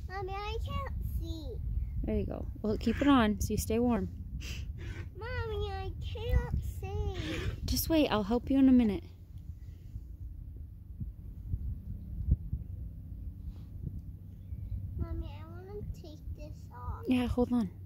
Mommy, I can't see. There you go. Well, keep it on so you stay warm. Mommy, I can't see. Just wait. I'll help you in a minute. Mommy, I want to take this off. Yeah, hold on.